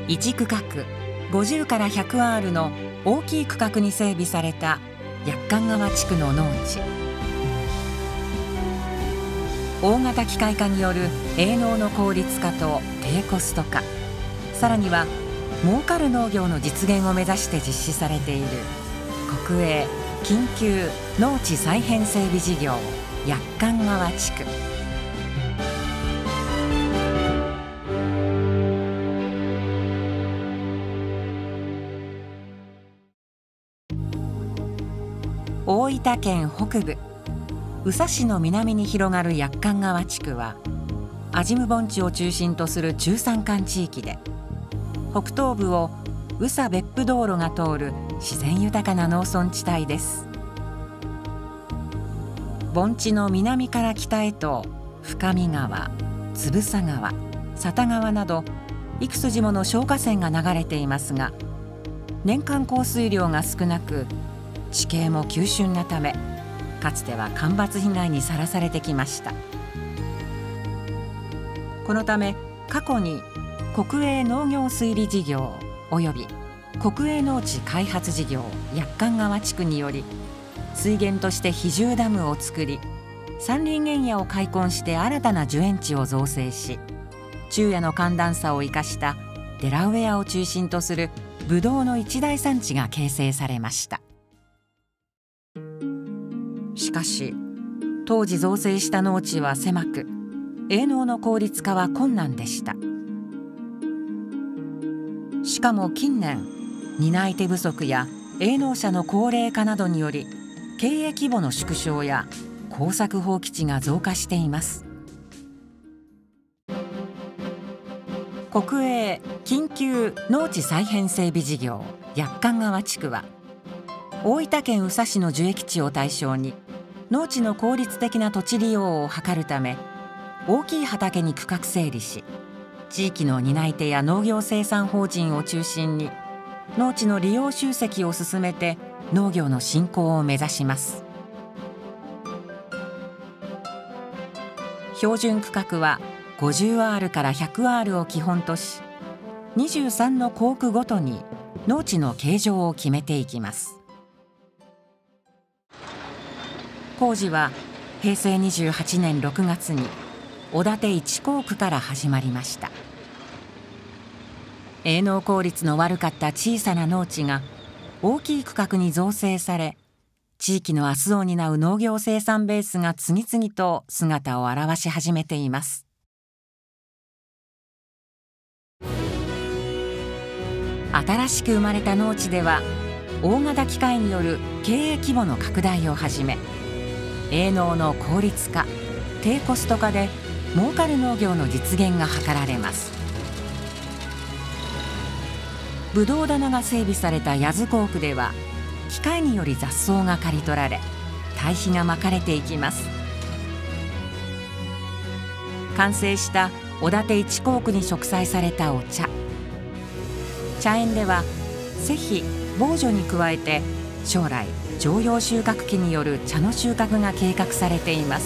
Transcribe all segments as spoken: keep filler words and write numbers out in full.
いち区画ごじゅうからひゃくアールの大きい区画に整備された薬館川地区の農地。大型機械化による営農の効率化と低コスト化、さらには儲かる農業の実現を目指して実施されている国営緊急農地再編整備事業薬館川地区。大分県北部宇佐市の南に広がる薬館川地区は安心盆地を中心とする中山間地域で、北東部を宇佐別府道路が通る自然豊かな農村地帯です。盆地の南から北へと深見川、つぶさ川、佐田川など幾筋もの小河川が流れていますが、年間降水量が少なく地形も急峻なため、かつては干ばつ被害にさらされてきました。このため過去に国営農業水利事業および国営農地開発事業薬館川地区により水源として比重ダムを作り、山林原野を開墾して新たな樹園地を造成し、昼夜の寒暖差を生かしたデラウェアを中心とするブドウの一大産地が形成されました。しかし当時造成した農地は狭く、営農の効率化は困難でした。しかも近年、担い手不足や営農者の高齢化などにより経営規模の縮小や耕作放棄地が増加しています。国営緊急農地再編整備事業薬館川地区は大分県宇佐市の樹液地を対象に農地の効率的な土地利用を図るため、大きい畑に区画整理し、地域の担い手や農業生産法人を中心に農地の利用集積を進めて農業の振興を目指します。標準区画は ごじゅうアール から ひゃくアール を基本とし、にじゅうさんの校区ごとに農地の形状を決めていきます。工事はへいせいにじゅうはちねんろくがつに小立いち校区から始まりました。営農効率の悪かった小さな農地が大きい区画に造成され、地域の明日を担う農業生産ベースが次々と姿を現し始めています。新しく生まれた農地では大型機械による経営規模の拡大をはじめ、営農の効率化、低コスト化で儲かる農業の実現が図られます。ブドウ棚が整備された八頭校区では機械により雑草が刈り取られ、堆肥がまかれていきます。完成した小立いち校区に植栽されたお茶茶園では施肥・防除に加えて将来常用収穫機による茶の収穫が計画されています。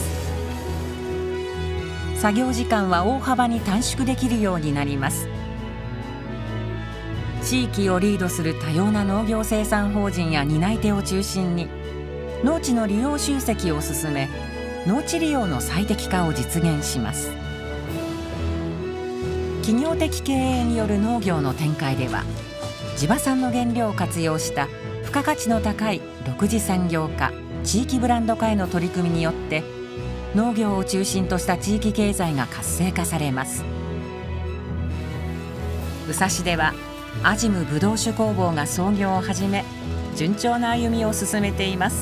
作業時間は大幅に短縮できるようになります。地域をリードする多様な農業生産法人や担い手を中心に農地の利用集積を進め、農地利用の最適化を実現します。企業的経営による農業の展開では、地場産の原料を活用した付加価値の高い独自産業化、地域ブランド化への取り組みによって農業を中心とした地域経済が活性化されます。宇佐市ではアジムぶどう酒工房が創業を始め、順調な歩みを進めています。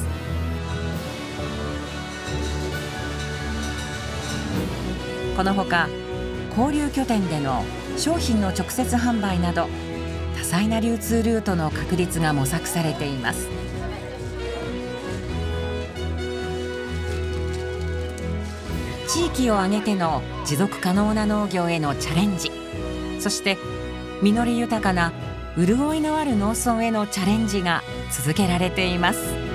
このほか交流拠点での商品の直接販売など多彩な流通ルートの確立が模索されています。地域を挙げての持続可能な農業へのチャレンジ、そして実り豊かな潤いのある農村へのチャレンジが続けられています。